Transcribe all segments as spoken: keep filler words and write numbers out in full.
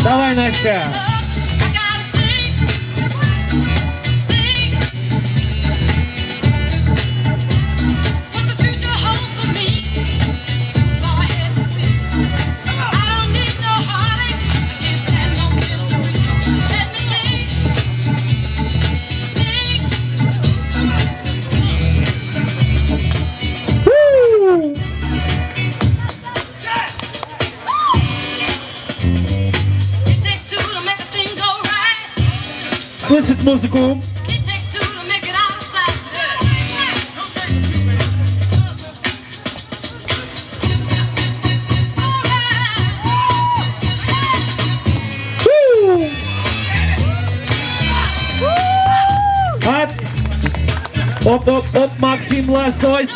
Давай, Настя. Слышит музыку. Оп, оп, оп, оп, Максим Лосось.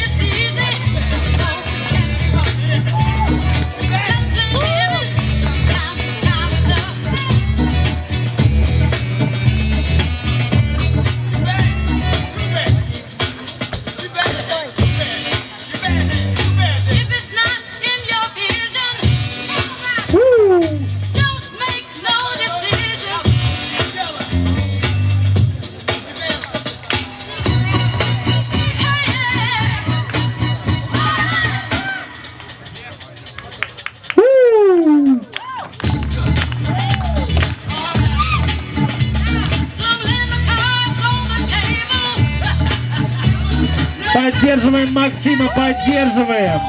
Поддерживаем Максима, поддерживаем.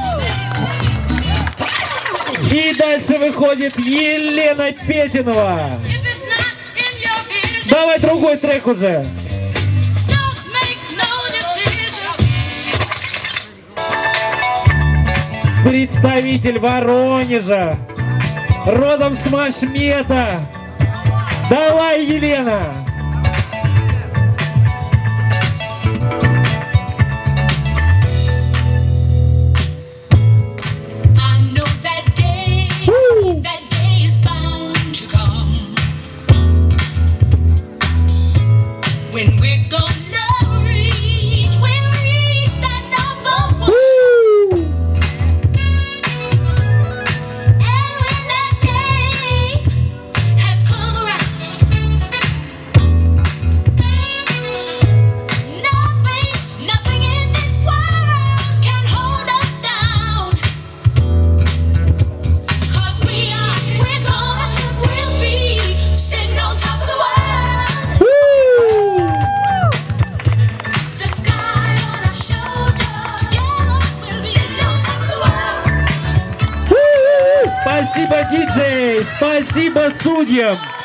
И дальше выходит Елена Петинова. Давай другой трек уже. Представитель Воронежа, родом с Машмета. Давай, Елена. Спасибо, диджей! Спасибо судьям!